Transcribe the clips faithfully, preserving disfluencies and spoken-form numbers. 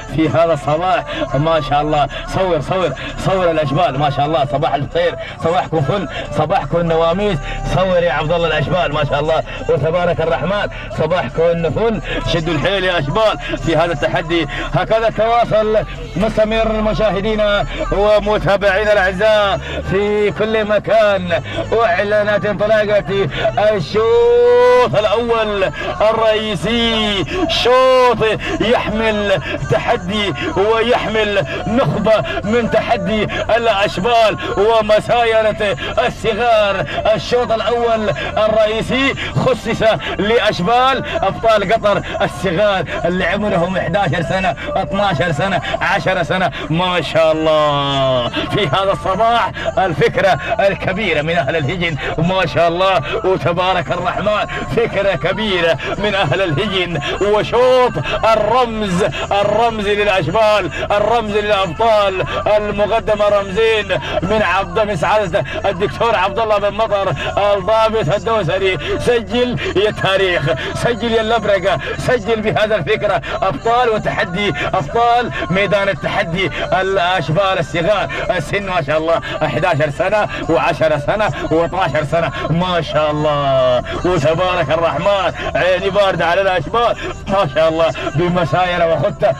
في هذا الصباح ما شاء الله. صور صور صور الاشبال ما شاء الله. صباح الخير، صباحكم فل، صباحكم نواميس. صور يا عبد الله الاشبال ما شاء الله وتبارك الرحمن. صباحكم فل، شدوا الحيل يا اشبال في هذا التحدي. هكذا التواصل مستمر مشاهدينا ومتابعينا الاعزاء في كل مكان. اعلنت انطلاقه الشوط الاول الرئيسي. شوط يحمل تحدي ويحمل نخبه من تحدي الاشبال ومسايرة الصغار. الشوط الاول الرئيسي خصص لاشبال ابطال قطر الصغار اللي عمرهم احدى عشرة سنه، اثناشر سنه، عشرة سنه ما شاء الله. في هذا الصباح الفكره الكبيره من اهل الهجن ما شاء الله وتبارك الرحمن. فكره كبيره من اهل الهجن وشوط الرمز، الرمز للاشبال، الرمز للابطال. المقدمه رمزين من عبد من سعاده الدكتور عبد الله بن مطر الضابط الدوسري. سجل يا تاريخ، سجل يا اللبرقه، سجل بهذا الفكره. ابطال وتحدي، ابطال ميدان التحدي الاشبال الصغار. السن ما شاء الله احدى عشرة سنه وعشرة سنه واثناشر سنه ما شاء الله وتبارك الرحمن. عيني بارده على الاشبال ما شاء الله بمسايره وخطه.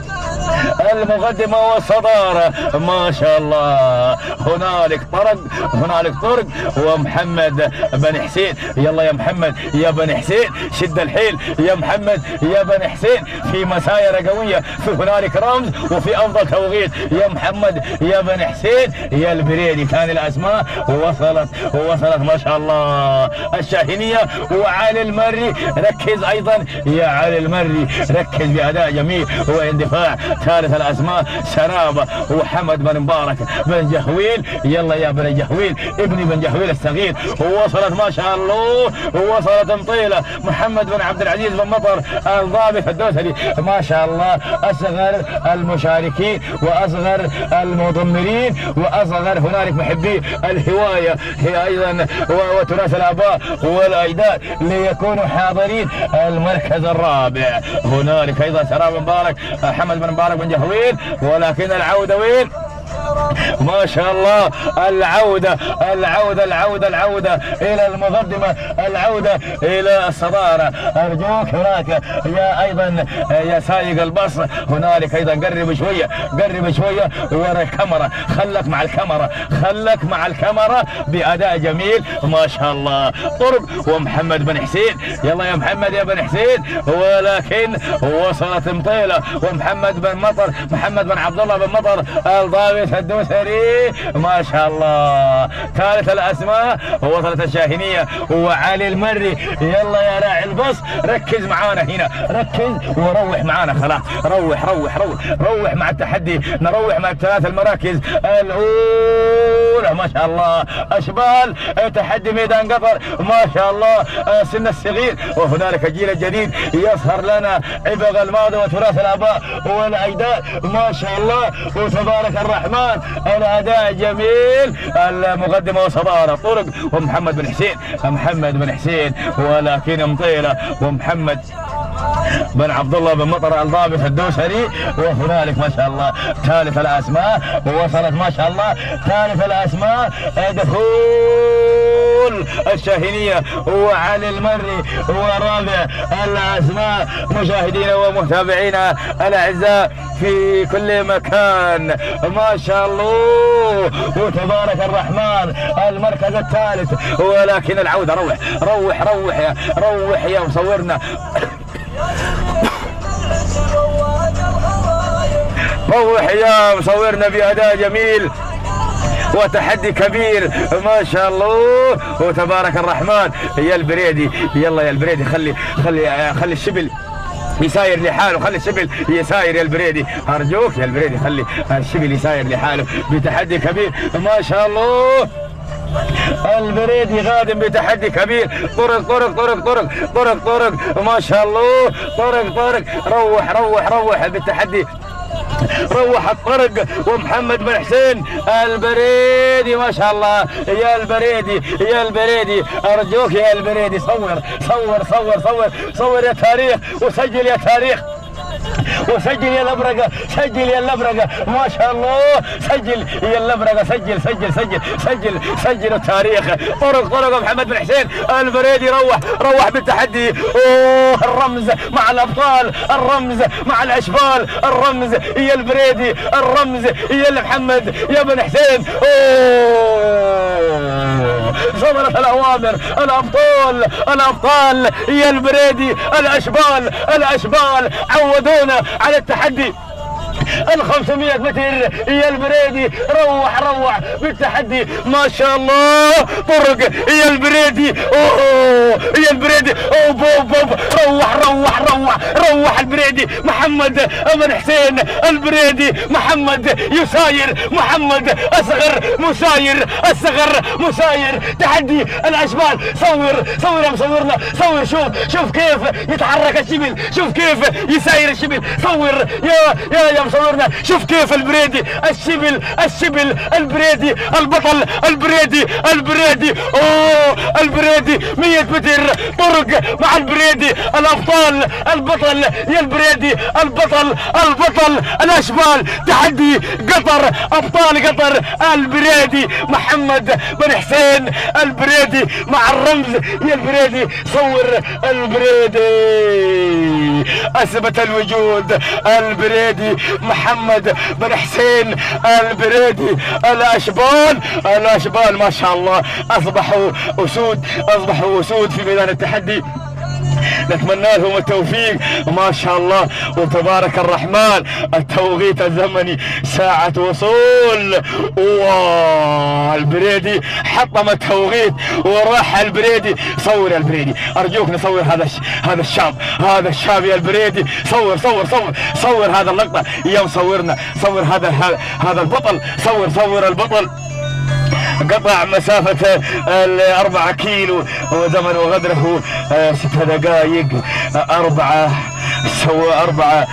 المقدمة والصدارة ما شاء الله. هنالك طرق، هنالك طرق ومحمد بن حسين. يلا يا محمد يا بن حسين، شد الحيل يا محمد يا بن حسين في مسايرة قوية. في هنالك رمز وفي افضل توقيت يا محمد يا بن حسين يا البريدي. كان الاسماء وصلت ووصلت ما شاء الله. الشاهينية وعلي المري، ركز ايضا يا علي المري، ركز باداء جميل واندفاع. ثالث الاسماء سرابه وحمد بن مبارك بن جهويل. يلا يا بن جهويل ابني بن جهويل الصغير. ووصلت ما شاء الله ووصلت مطيله محمد بن عبد العزيز بن مطر الضابط الدوسري ما شاء الله. اصغر المشاركين واصغر المضمرين واصغر هنالك محبي الهوايه هي ايضا وتراث الاباء والاجداد ليكونوا حاضرين المركز الرابع. هنالك ايضا سرابه مبارك حمد بن مبارك بن جهويل. ولكن العوده وين؟ ما شاء الله العودة العودة العودة العودة إلى المقدمة، العودة إلى الصدارة. أرجوك هناك يا أيضا يا سايق الباص هنالك أيضا قرب شوية، قرب شوية ورا الكاميرا. خلك مع الكاميرا، خلك مع الكاميرا بأداء جميل ما شاء الله. طرق ومحمد بن حسين. يلا يا محمد يا بن حسين. ولكن وصلت مطيلة ومحمد بن مطر، محمد بن عبد الله بن مطر الضابط الدوسري ما شاء الله. ثالث الاسماء وصلت الشاهينيه وعلي المري. يلا يا راعي البص ركز معانا هنا، ركز وروح معانا خلاص. روح روح روح روح مع التحدي. نروح مع الثلاث المراكز الاولى ما شاء الله. اشبال تحدي ميدان قطر ما شاء الله. سن الصغير وهنالك الجيل الجديد يظهر لنا عبق الماضي وتراث الاباء والاجداد ما شاء الله وتبارك الرحمن. الاداء جميل. المقدمه وصداره طرق ومحمد بن حسين، محمد بن حسين ولكن مطيله ومحمد بن عبد الله بن مطر الضابط الدوسري. وهنالك ما شاء الله ثالث الاسماء وصلت ما شاء الله. ثالث الاسماء دخول الشاهينيه وعلي المري. ورابع الاسماء مشاهدينا ومتابعينا الاعزاء في كل مكان ما شاء الله وتبارك الرحمن. المركز الثالث ولكن العوده. روح روح روح يا روح يا مصورنا، روح يا مصورنا بأداء جميل وتحدي كبير ما شاء الله وتبارك الرحمن. يا البريدي يلا يا البريدي خلي خلي خلي الشبل يساير لحاله، خلي الشبل يساير يا البريدي ارجوك يا البريدي، خلي الشبل يساير لحاله بتحدي كبير ما شاء الله. البريدي غادم بتحدي كبير. طرق طرق طرق طرق طرق طرق ما شاء الله. طرق طرق روح روح روح بالتحدي. روح الطرق ومحمد بن حسين البريدي ما شاء الله. يا البريدي يا البريدي ارجوك يا البريدي صور صور صور صور صور يا تاريخ وسجل يا تاريخ. وسجل يا الابرقه، سجل يا الابرقه، ما شاء الله، سجل يا الابرقه، سجل سجل سجل سجل سجل التاريخ. طرق طرق محمد بن حسين البريدي، روح روح بالتحدي. اوه الرمز مع الابطال، الرمز مع الاشبال، الرمز يا البريدي، الرمز يا محمد يا بن حسين. اوه صدرت الاوامر، الابطال الابطال يا البريدي، الاشبال الاشبال عودونا على التحدي. ال خمسمئة متر يا البريدي، روح روح بالتحدي ما شاء الله. طرق يا البريدي، اوه يا البريدي، اوه بوب بوب، روح روح روح روح البريدي. محمد بن حسين البريدي، محمد يساير، محمد اصغر مساير، اصغر مساير. تحدي الاشبال، صور صور يا مصورنا، صور. شوف شوف كيف يتحرك الشبل، شوف كيف يساير الشبل. صور يا يا يا مصورنا، شوف كيف البريدي، الشبل الشبل البريدي، البطل البريدي البريدي. اوه البريدي مئة متر طرق مع البريدي، الابطال البطل يا البريدي، البطل البطل الاشبال. تحدي قطر، ابطال قطر البريدي، محمد بن حسين البريدي مع الرمز يا البريدي. صور البريدي، اثبت الوجود البريدي، محمد بن حسين البريدي. الاشبال الاشبال ما شاء الله اصبحوا اسود، اصبحوا اسود في ميدان التحدي. نتمنى لهم التوفيق ما شاء الله وتبارك الرحمن. التوقيت الزمني ساعة وصول، والبريدي حطم التوقيت وراح البريدي. صور يا البريدي، ارجوك نصور هذا هذا الشاب، هذا الشاب يا البريدي. صور صور صور صور هذا اللقطة يا مصورنا، صور هذا هذا البطل، صور صور البطل. قطع مسافة الأربعة كيلو وزمن وغدره ست دقائق أربعة سوى أربعة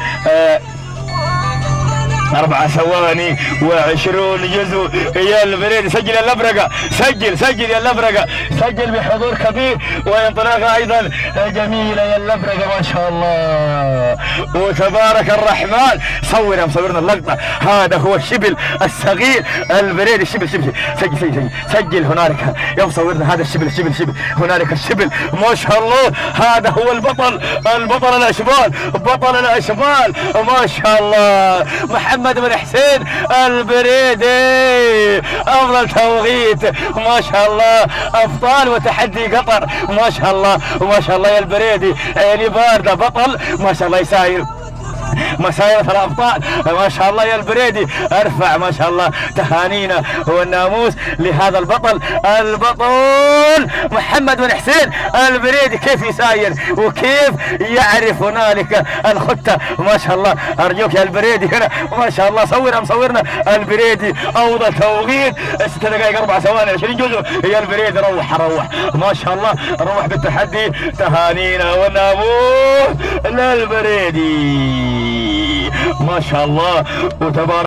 أربع ثواني وعشرون جزء يا البريدي. سجل يا الأبرقة، سجل سجل يا الأبرقة، سجل بحضور كبير وانطلاقة أيضا جميلة يا الأبرقة ما شاء الله وتبارك الرحمن. صور يا مصورنا اللقطة، هذا هو الشبل الصغير البريدي. الشبل شبل، سجل سجل سجل, سجل هنالك يا مصورنا، هذا الشبل الشبل الشبل هنالك الشبل ما شاء الله. هذا هو البطل، البطل الأشبال، بطل الأشبال ما شاء الله. محمد محمد بن حسين البريدي، افضل توقيت ما شاء الله. ابطال وتحدي قطر ما شاء الله وما شاء الله يا البريدي. عيني بارده، بطل ما شاء الله يساير مسايرة الابطال ما شاء الله يا البريدي. ارفع ما شاء الله تهانينا والناموس لهذا البطل، البطل محمد بن حسين البريدي. كيف يساير وكيف يعرف هنالك الخطة ما شاء الله. ارجوك يا البريدي هنا ما شاء الله. صورنا مصورنا البريدي، افضل توقيت ست دقائق اربع ثواني عشرين جزء يا البريدي. روح روح ما شاء الله، روح بالتحدي. تهانينا والناموس للبريدي ما شاء الله وتبارك